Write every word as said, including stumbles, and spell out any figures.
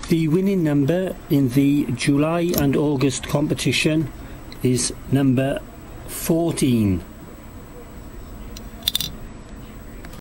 The winning number in the July and August competition is number fourteen.